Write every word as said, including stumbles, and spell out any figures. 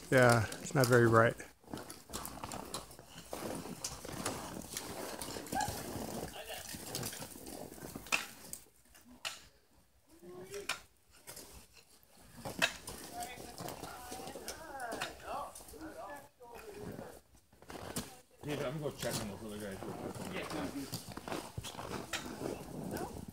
Yeah, it's not very bright. David, I'm gonna go check on those other guys real quick. Yeah.